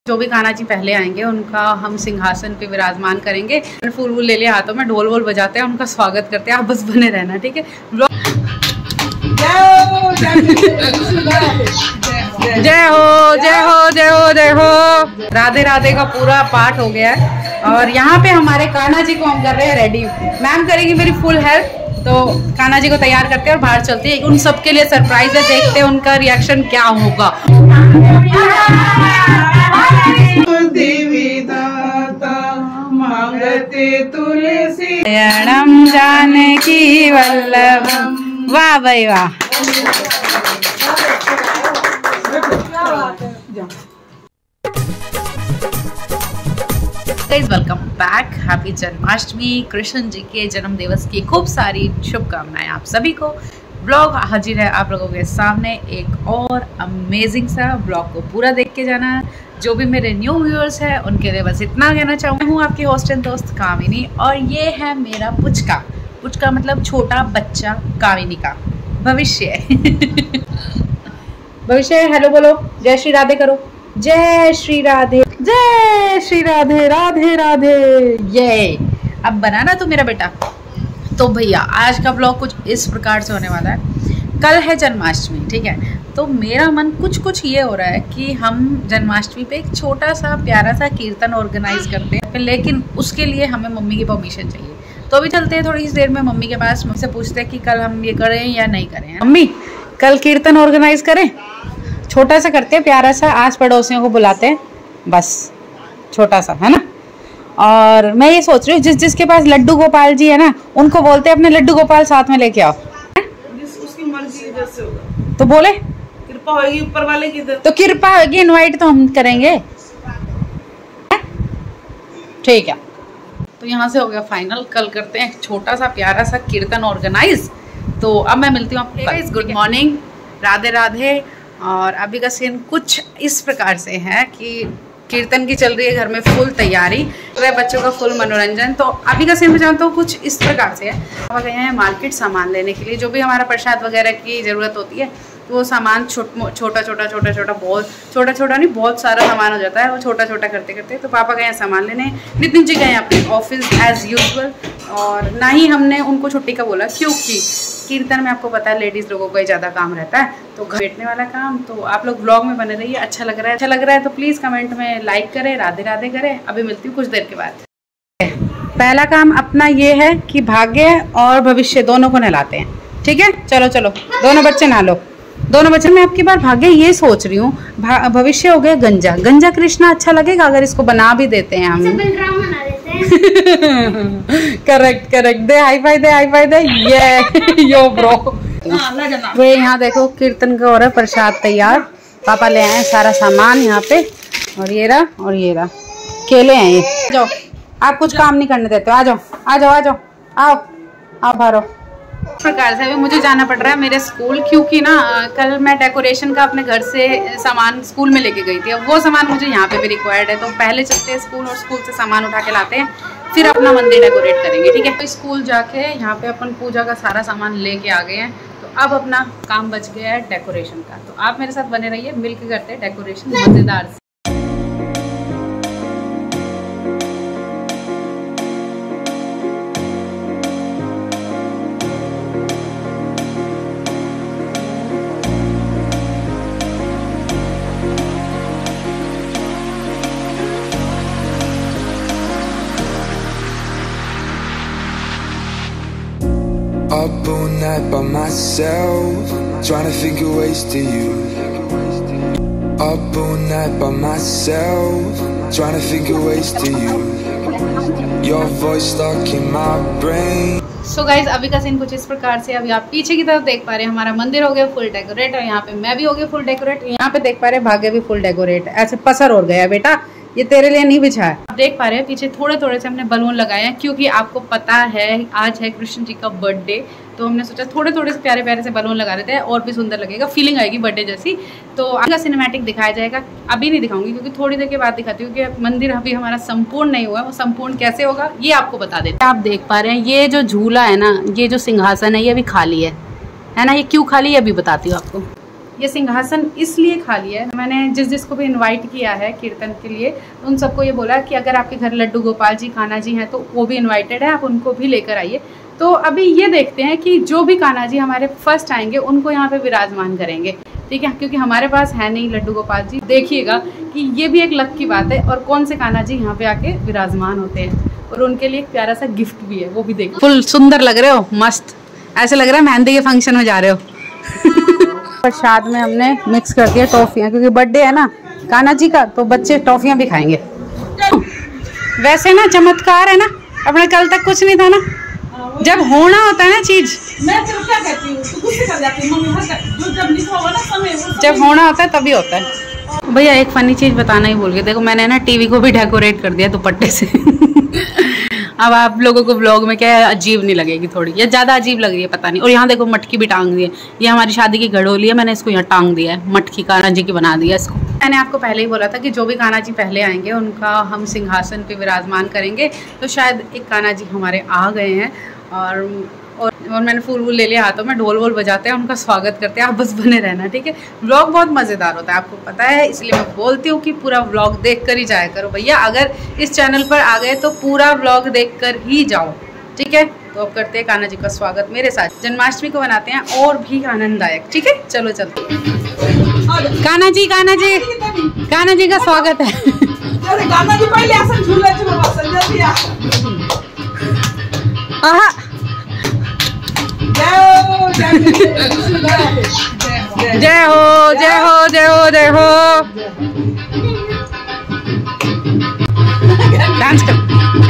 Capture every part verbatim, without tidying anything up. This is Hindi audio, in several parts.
जो भी कान्हा जी पहले आएंगे उनका हम सिंहासन पे विराजमान करेंगे। फूल वूल ले लिया हाथों में, ढोल वोल बजाते हैं, उनका स्वागत करते हैं। आप बस बने रहना, ठीक है। जय हो जय हो जय हो जय हो। राधे राधे का पूरा पाठ हो गया है और यहाँ पे हमारे कान्हा जी को हम कर रहे हैं रेडी। मैम करेगी मेरी फुल हेल्प, तो कान्हा जी को तैयार करते हैं और बाहर चलते हैं। उन सबके लिए सरप्राइज है, देखते हैं उनका रिएक्शन क्या होगा। देवी दाता मांगते तुलसी शरणम जानकी वल्लभम। वाह भाई वाह। Welcome back. Happy Janmashtami. Krishna ji के जन्म दिवस की खूब सारी शुभकामनाएं आप सभी को। ब्लॉग हाजिर है आप लोगों के सामने एक और अमेजिंग सा। ब्लॉग को पूरा देख के जाना। जो भी मेरे न्यू व्यूअर्स हैं उनके लिए बस इतना कहना चाहूँगी। मैं हूँ आपकी होस्ट एंड दोस्त कामिनी और ये है मेरा पुचका। पुचका मतलब छोटा बच्चा, कामिनी का भविष्य। भविष्य हेलो बोलो, जय श्री राधे करो। जय श्री राधे, जय श्री राधे, राधे राधे। ये अब बनाना तो मेरा बेटा। तो भैया आज का ब्लॉग कुछ इस प्रकार से होने वाला है। कल है जन्माष्टमी, ठीक है। तो मेरा मन कुछ कुछ ये हो रहा है कि हम जन्माष्टमी पे एक छोटा सा प्यारा सा कीर्तन ऑर्गेनाइज करते हैं, लेकिन उसके लिए हमें मम्मी की परमिशन चाहिए। तो अभी चलते हैं थोड़ी सी देर में मम्मी के पास, मुझसे पूछते हैं कि कल हम ये करें या नहीं करें। मम्मी कल कीर्तन ऑर्गेनाइज करें, छोटा सा करते हैं, प्यारा सा, आस पड़ोसियों को बुलाते हैं, बस छोटा सा, है ना। और मैं ये सोच रही हूँ जिस जिसके पास लड्डू गोपाल जी है ना, उनको बोलते हैं अपने लड्डू गोपाल साथ में लेके आओ। उसकी मर्जी जैसे होगा तो बोले कृपा होगी ऊपर वाले की। तो कृपा होगी, इनवाइट तो हम करेंगे, ठीक है। तो यहाँ से हो गया फाइनल, कल करते हैं छोटा सा प्यारा सा कीर्तन ऑर्गेनाइज। तो अब मैं मिलती हूँ आपको। Good morning, Radhe Radhe. और अभी का सीन कुछ इस प्रकार से है कि कीर्तन की चल रही है घर में फुल तैयारी, तो बच्चों का फुल मनोरंजन। तो अभी का सीन में जानता हूँ कुछ इस प्रकार से है। हम गए हैं मार्केट सामान लेने के लिए, जो भी हमारा प्रसाद वगैरह की ज़रूरत होती है, तो वो सामान छोटा छोटा छोटा छोटा छोटा बहुत छोटा छोटा नहीं बहुत सारा सामान हो जाता है वो छोटा छोटा करते करते। तो पापा गए हैं सामान लेने, नितिन जी गए हैं अपने ऑफिस एज यूजुअल। और ना ही हमने उनको छुट्टी का बोला, क्योंकि कीर्तन में आपको पता है लेडीज़ लोगों का ही ज़्यादा काम रहता है, तो घर बैठने वाला काम। तो आप लोग ब्लॉग में बने रहिए। अच्छा लग रहा है अच्छा लग रहा है तो प्लीज़ कमेंट में लाइक करें, राधे राधे करें। अभी मिलती हूँ कुछ देर के बाद। पहला काम अपना ये है कि भाग्य और भविष्य दोनों को नहलाते हैं, ठीक है। चलो चलो दोनों बच्चे नहा लो, दोनों बच्चे। मैं आपकी बार भाग्य ये सोच रही हूँ, भविष्य हो गया गंजा। गंजा कृष्णा अच्छा लगेगा अगर इसको बना भी देते हैं हम। Correct correct, give high five, give high five, give ये यो ब्रो। वे यहाँ देखो कीर्तन का हो रहा है, प्रसाद तैयार। पापा ले आए सारा सामान यहाँ पे, और ये रहा और ये रहा, केले हैं ये। जाओ, आप कुछ काम नहीं करने देते, आ जाओ आ जाओ आ जाओ, आओ आओ भरो। इस प्रकार से अभी मुझे जाना पड़ रहा है मेरे स्कूल, क्योंकि ना कल मैं डेकोरेशन का अपने घर से सामान स्कूल में लेके गई थी। अब वो सामान मुझे यहाँ पे भी रिक्वायर्ड है, तो पहले चलते हैं स्कूल और स्कूल से सामान उठा के लाते हैं, फिर अपना मंदिर डेकोरेट करेंगे, ठीक है। तो स्कूल जाके यहाँ पे अपन पूजा का सारा सामान लेके आ गए हैं। तो अब अपना काम बच गया है डेकोरेशन का। तो आप मेरे साथ बने रहिए, मिलकर करते हैं डेकोरेशन मजेदार से। Up all night by myself, trying to think of ways to you. Up all night by myself, trying to think of ways to you. Your voice stuck in my brain. So guys अभी का सीन कुछ इस प्रकार से। अभी आप पीछे की तरफ देख पा रहे हैं हमारा मंदिर हो गया फुल डेकोरेट, और यहाँ पे मैं भी हो गया फुल डेकोरेट। यहाँ पे देख पा रहे हैं भाग्य भी फुल डेकोरेट। ऐसे पसर हो गया बेटा, ये तेरे लिए नहीं बिछा है। आप देख पा रहे हैं पीछे थोड़े थोड़े से हमने बलून लगाए हैं, क्योंकि आपको पता है आज है कृष्ण जी का बर्थडे। तो हमने सोचा थोड़े थोड़े से प्यारे प्यारे से बलून लगा देते हैं, और भी सुंदर लगेगा, फीलिंग आएगी बर्थडे जैसी। तो आगे सिनेमैटिक दिखाया जाएगा, अभी नहीं दिखाऊंगी क्योंकि थोड़ी देर के बाद दिखाती हूँ। क्योंकि मंदिर अभी हमारा संपूर्ण नहीं हुआ, वो संपूर्ण कैसे होगा ये आपको बता देते हैं। आप देख पा रहे हैं ये जो झूला है ना, ये जो सिंहासन है ये अभी खाली है है ना। ये क्यों खाली है अभी बताती हूँ आपको। ये सिंहासन इसलिए खाली है, मैंने जिस जिसको भी इनवाइट किया है कीर्तन के लिए तो उन सबको ये बोला कि अगर आपके घर लड्डू गोपाल जी कान्हा जी हैं तो वो भी इनवाइटेड है, आप उनको भी लेकर आइए। तो अभी ये देखते हैं कि जो भी कान्हा जी हमारे फर्स्ट आएंगे उनको यहाँ पे विराजमान करेंगे, ठीक है, क्योंकि हमारे पास है नहीं लड्डू गोपाल जी। देखिएगा कि ये भी एक लक की बात है और कौन से कान्हा जी यहाँ पे आके विराजमान होते हैं और उनके लिए एक प्यारा सा गिफ्ट भी है, वो भी देखो। फुल सुंदर लग रहे हो, मस्त, ऐसे लग रहा है मेहंदी के फंक्शन में जा रहे हो। प्रसाद में हमने मिक्स कर दिया टॉफियाँ, क्योंकि बर्थडे है ना कान्हा जी का तो बच्चे टॉफियाँ भी खाएंगे। वैसे ना चमत्कार है ना, अपने कल तक कुछ नहीं था ना, जब होना होता है ना चीज, मैं तो क्या कहती हूँ, तो गुस्से कर जाती हूँ, जो जब लिखा होगा ना समय, वो जब होना होता है तभी होता है। भैया एक फनी चीज बताना ही भूल गए, देखो मैंने ना टीवी को भी डेकोरेट कर दिया दुपट्टे से। अब आप लोगों को व्लॉग में क्या अजीब नहीं लगेगी थोड़ी, या ज़्यादा अजीब लग रही है पता नहीं। और यहाँ देखो मटकी भी टांग दी है, ये हमारी शादी की घड़ोली है, मैंने इसको यहाँ टांग दिया है, मटकी कान्हा जी की बना दिया इसको। मैंने आपको पहले ही बोला था कि जो भी कान्हा जी पहले आएंगे उनका हम सिंहासन पे विराजमान करेंगे, तो शायद एक कान्हा जी हमारे आ गए हैं और और, और मैंने फूल वूल ले लिया हाथों में, ढोल वोल बजाते हैं, उनका स्वागत करते हैं। आप बस बने रहना, ठीक है। व्लॉग बहुत मज़ेदार होता है, आपको पता है, इसलिए मैं बोलती हूँ कि पूरा व्लॉग देख कर ही जाया करो भैया। अगर इस चैनल पर आ गए तो पूरा व्लॉग देख कर ही जाओ, ठीक है। तो अब करते हैं कान्हा जी का स्वागत मेरे साथ, जन्माष्टमी को बनाते हैं और भी आनंददायक, ठीक है। चलो चलो, कान्हा जी कान्हा जी कान्हा जी का स्वागत है। कान्हा जी पहले आसन झूले आहा जय हो जय हो जय हो जय हो। डांस कर,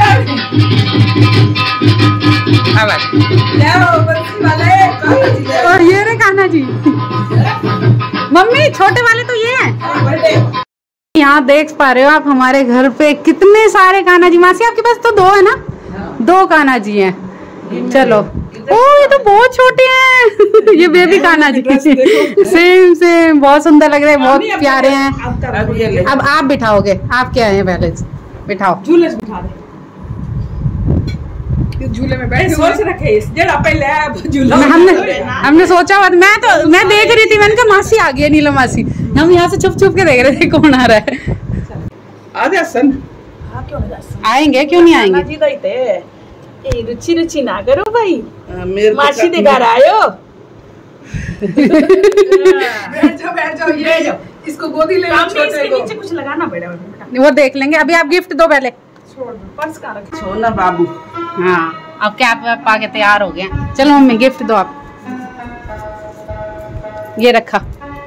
और ये रे कान्हा जी। मम्मी छोटे वाले तो ये हैं। यहाँ देख पा रहे हो आप हमारे घर पे कितने सारे कान्हा जी। मासी आपके पास तो दो है ना, दो कान्हा जी हैं। चलो, ओ ये तो बहुत छोटे हैं। ये baby Kanha ji same same, बहुत सुंदर लग रहे हैं, बहुत प्यारे हैं। अब आप बिठाओगे, आप क्या हैं पहले बिठाओ, झूले से बिठा दे, झूले में बैठ सोच रखे जरा पहले झूला। हमने हमने सोचा, मैं तो मैं देख रही थी, मैंने कहा मासी आ गई है, नीलम मासी। हम यहाँ से छुप छुप के देख रहे थे कौन आ रहा है। आजा सन, आएंगे क्यों नहीं आएंगे। ए रुचि रुचि ना करो भाई, मासी दे घर आयो। बैठ जाओ बैठ जाओ, ये जाओ, इसको गोदी ले लो, छोटे को नीचे कुछ लगाना पड़ेगा बेटा, वो देख लेंगे। अभी आप गिफ्ट दो पहले, छोड़ दो पर्स का रख, छोड़ ना बाबू। हाँ अब कैप वैप पा के तैयार हो गए। चलो मम्मी गिफ्ट दो आप, ये रखा।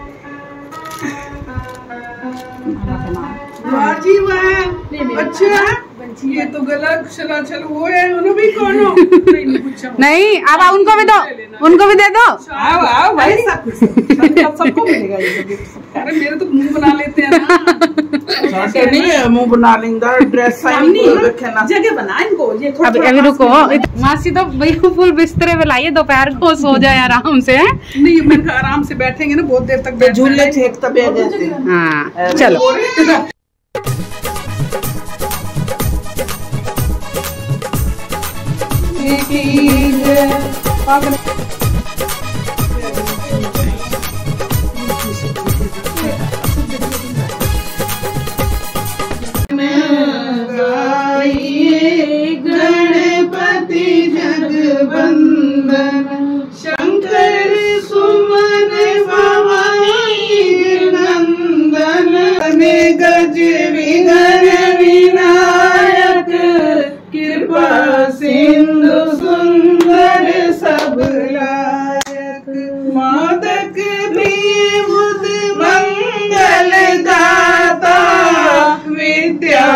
जी वाह, अच्छा ये तो गलत चला चल वो है, उन्होंने भी कौन हो? नहीं अब उनको भी दो, उनको भी दे दो। आओ आओ भाई, सब सबको मिलेगा ये गिफ्ट। अरे मेरे तो मुंह बना लेते हैं ना। नहीं है मुंह बना लेंगे, ड्रेस साइन रखना, जगह बना इनको। ये अभी अभी रुको, मासी तो बिल्कुल फुल बिस्तरे पे लाइए, दोपहर को सो जाए आराम से। नहीं मैं आराम से बैठेंगे ना, बहुत देर तक झूले छेकता बैठ जाते हैं। हाँ चलो, गणपति जगवंदन शंकर सुमन भवानी नंदन गज विघ्न विनायक कृपा सिंधु सुंदर सब लायक मादक विबुध मंगल दाता विद्या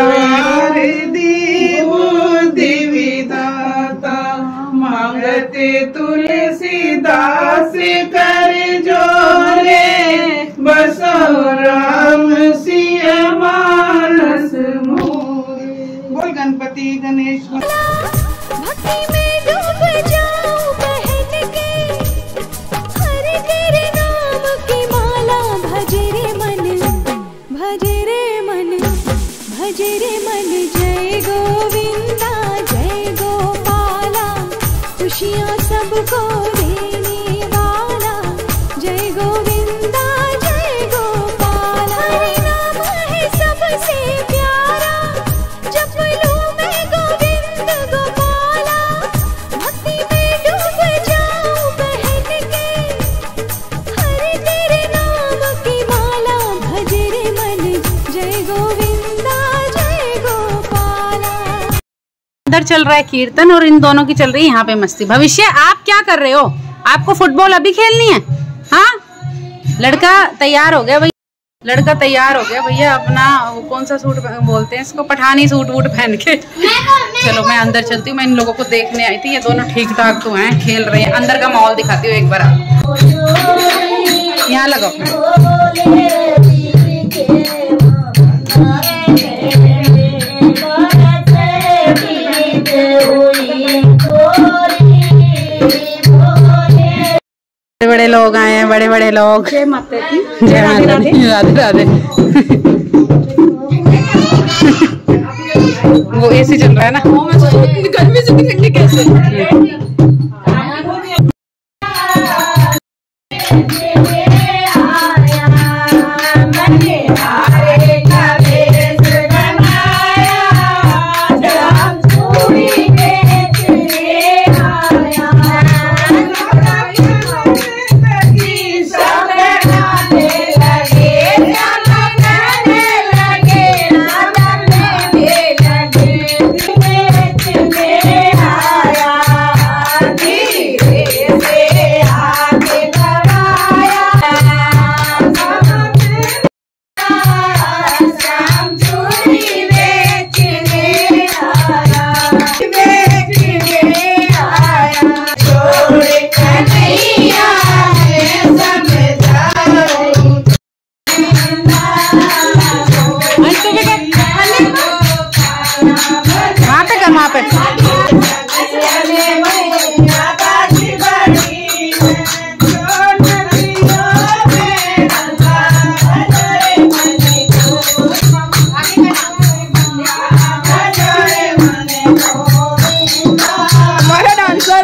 बुद्धि विदाता मांगते तुलसीदास कर जोरे बसो राम सिया मानस मोरे। बोल गणपति गणेश। भक्ति में डूब जाऊं बहन के, हर तेरे नाम की माला भजे रे मन, भजे रे मन, भजे रे मन। जय गोविंदा जय गोपाला, खुशियाँ सबको देने वाला, जय गोविंदा गोविंदा जय गोपाला। अंदर चल रहा है कीर्तन और इन दोनों की चल रही है यहाँ पे मस्ती। भविष्य आप क्या कर रहे हो? आपको फुटबॉल अभी खेलनी है? हाँ, लड़का तैयार हो गया भैया, लड़का तैयार हो गया भैया अपना वो कौन सा सूट बोलते हैं इसको, पठानी सूट वूट पहन के। चलो मैं अंदर चलती हूँ, मैं इन लोगों को देखने आई थी, ये दोनों ठीक ठाक तो हैं, खेल रहे हैं। अंदर का माहौल दिखाती हूँ एक बार, यहाँ लगाओ। बड़े बड़े लोग आए हैं, बड़े बड़े लोग। जय माता दी, जय माता दी, राधे राधे। वो एसी चल रहा है ना, गर्मी से ठंडी कैसे। वहाँ पे हमारा डांसर।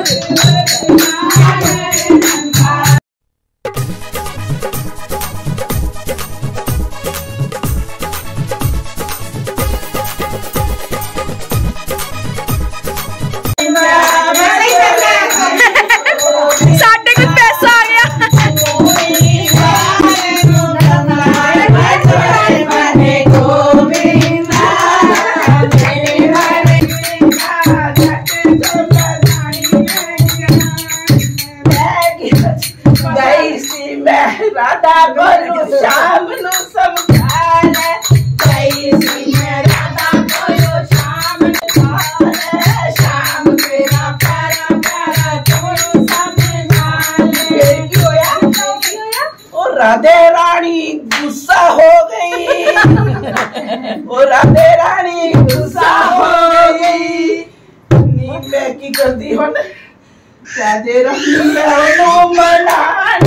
राधा बोलो शाम नु समझाना, जय श्री मैं राधा बोलो शाम नु शाम तेरा प्यारा प्यारा छोड़ो समझाना। क्यों होया ओ राधे रानी गुस्सा हो गई, ओ राधे रानी गुस्सा हो गई। नींद में की कर दी हो न राधे रानी मैं मनाना।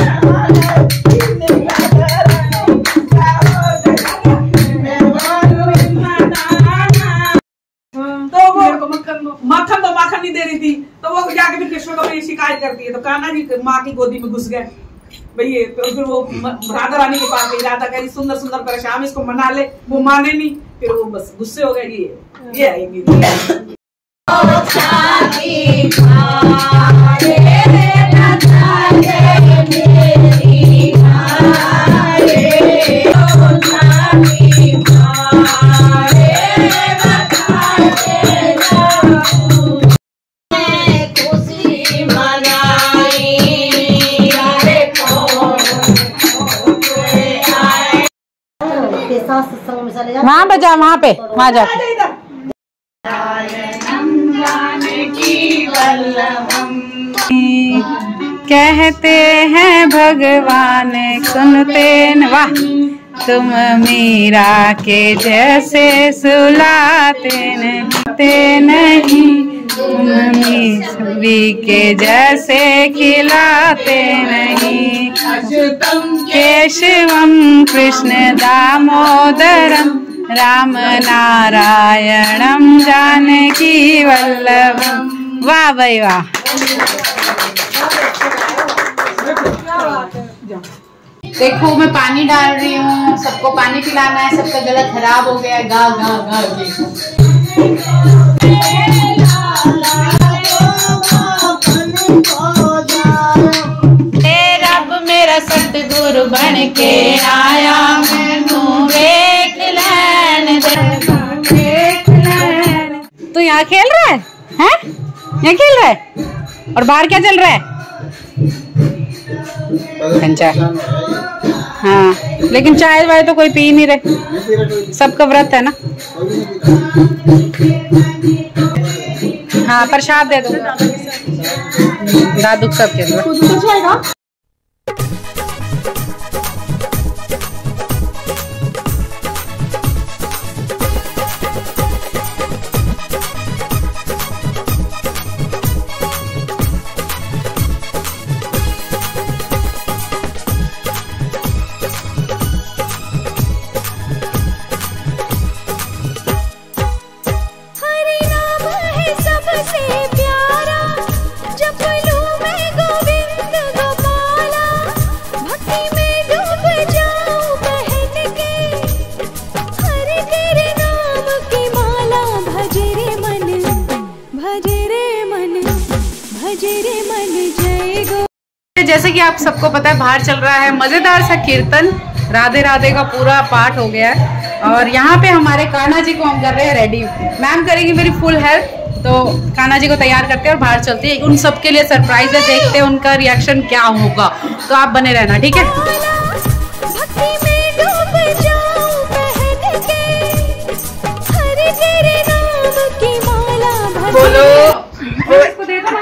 माखन तो माखन नहीं दे रही थी, तो वो जाके फिर कृष्ण को मेरी शिकायत करती है, तो कान्हा जी माँ की गोदी में घुस गए भैया। तो फिर वो राधा रानी के पास गई, राधा कह रही सुंदर सुंदर कर श्याम इसको मना ले, वो माने नहीं, फिर वो बस गुस्से हो गए। ये ये आएंगी वहाँ पे जा, वहाँ पे वहाँ जा। कहते हैं भगवान सुनते न, वाह तुम मीरा के जैसे सुलाते नहीं, तुम मीरी के जैसे खिलाते नहीं। केशवम कृष्ण दामोदरम राम नारायणम जानकी वल्लभम। वाह भाई वाह। देखो मैं पानी डाल रही हूँ, सबको पानी पिलाना है, सबका गला खराब हो गया है। गा गा गा देखो। रब मेरा सतगुरु बन के आया, मैनू वेख लैन यहाँ खेल रहा है हैं? यहाँ खेल रहा है और बाहर क्या चल रहा है? कंचा। हाँ लेकिन चाय वाय तो कोई पी नहीं रहे, सबका व्रत है ना। हाँ प्रसाद दे दो दादू सबके दो। जैसे कि आप सबको पता है बाहर चल रहा है मजेदार सा कीर्तन, राधे राधे का पूरा पाठ हो गया है और यहाँ पे हमारे कान्हा जी को हम कर रहे हैं रेडी। मैम करेंगी मेरी फुल हेल्प, तो कान्हा जी को तैयार करते हैं और बाहर चलते हैं। उन सबके लिए सरप्राइज है, देखते हैं उनका रिएक्शन क्या होगा, तो आप बने रहना ठीक है। बोलो इसको दे दो।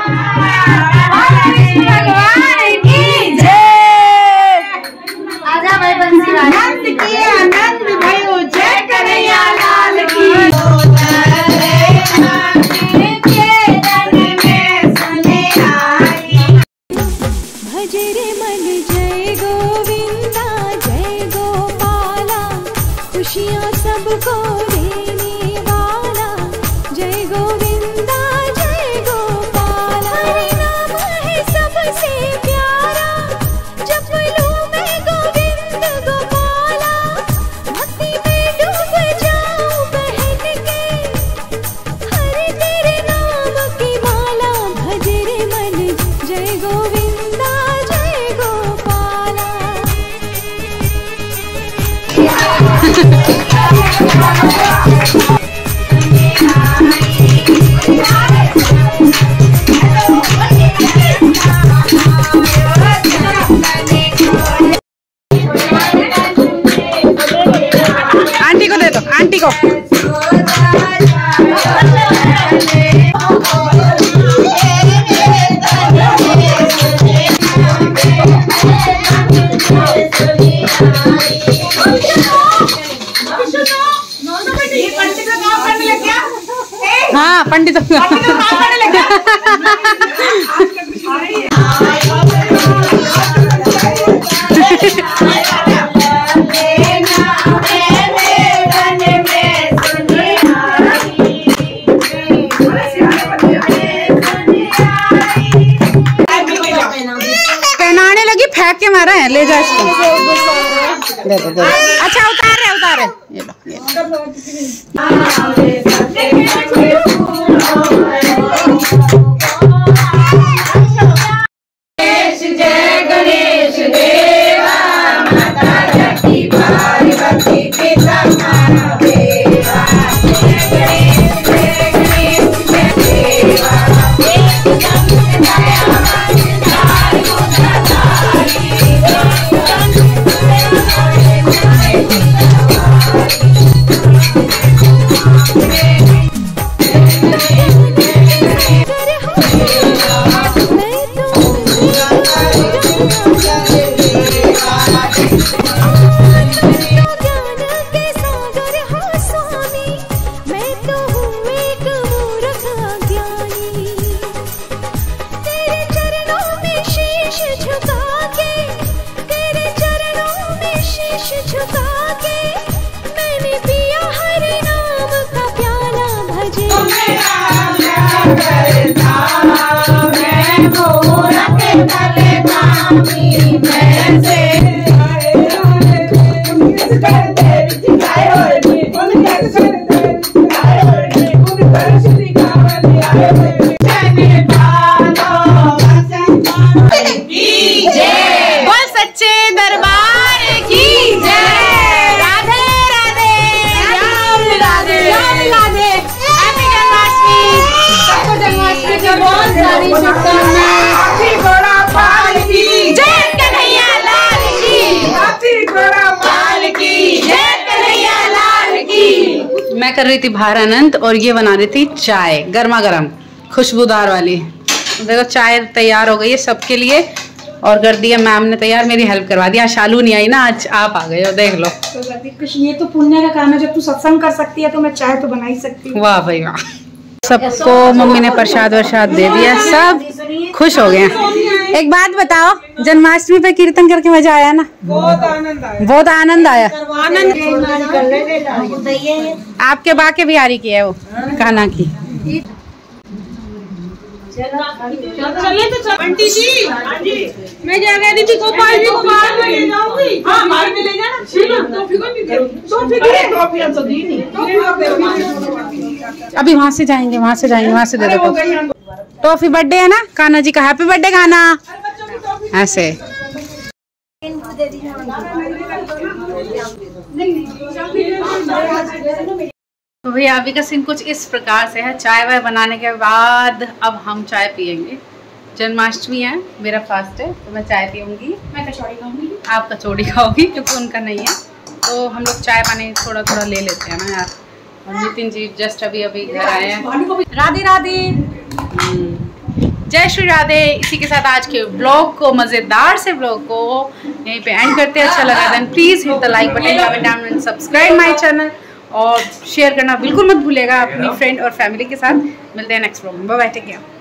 आनंद की आनंद भयो जय कन्हैया लाल की। भजे रे मन जय गोविंदा जय गोपाला, खुशियाँ सबको देने वाला जय गोविंदा जय गोपाला। हरि नाम है सबसे प्यारा, जप लूं मैं गोविंद गोपाला, भक्ति में डूब जाऊं बहन के, हरि तेरे नाम की माला। भजे रे मन जय गोविंदा जय गोपाला। आंटी को दे दो, आंटी को। हाँ पंडित पहनाने लगी, फेंक के मारा है। ले जा इसको, दे दो, दे दो। अच्छा उतार रहे उतार रहे, ये लो, ये की बहुत सारी शुभकामनाएं। हाथी घोड़ा पाल की जय कन्हैया लाल की, हाथी घोड़ा पाल की जय कन्हैया लाल की। मैं कर रही थी बाहर आनंद और ये बना रही थी चाय गर्मा गर्म खुशबूदार वाली। देखो चाय तैयार हो गई है सबके लिए और कर दिया मैम ने तैयार, मेरी हेल्प करवा दी। आज शालू नहीं आई ना, आज आप आ गए हो, देख लो। तो कुछ ये तो पुण्य का काम है, जब तू सत्संग कर सकती है तो मैं चाय तो बना ही सकती हूँ। वाह भाई वाह। सबको मम्मी ने प्रसाद वरसाद दे दिया, सब खुश हो गए। एक बात बताओ, जन्माष्टमी पे कीर्तन करके मजा आया ना? बहुत आनंद आया, बहुत आनंद आया। आनंद। आपके बा के बिहारी की है वो कान्हा की। चले तो आंटी जी, मैं क्या कह रही थी, गोपाल जी को बाहर में ले जाऊंगी। हाँ, बाहर में ले जाना। टॉफी को नहीं दे, टॉफी दे, टॉफी हम तो दी नहीं। अभी वहाँ से जाएंगे, वहाँ से जाएंगे, वहाँ से दे दो टॉफी। बर्थडे है ना कान्हा जी का, हैप्पी बर्थडे कान्हा। ऐसे तो भैया अभी का सीन कुछ इस प्रकार से है। चाय वाय बनाने के बाद अब हम चाय पियेंगे। जन्माष्टमी है, मेरा फास्ट है तो मैं चाय पीऊंगी। मैं कचौड़ी खाऊंगी, आप कचौड़ी खाओगी क्योंकि उनका नहीं है। तो हम लोग चाय पानी थोड़ा थोड़ा ले लेते हैं ना यार। और नितिन जी जस्ट अभी अभी घर आए हैं। राधे राधे, जय श्री राधे। इसी के साथ आज के ब्लॉग को, मज़ेदार से ब्लॉग को यहीं पे एंड करते हैं। अच्छा लगा then please hit the like button, comment and subscribe my channel और शेयर करना बिल्कुल मत भूलिएगा अपनी फ्रेंड और फैमिली के साथ। मिलते हैं नेक्स्ट ब्लॉग में, बाय बाय, टेक केयर।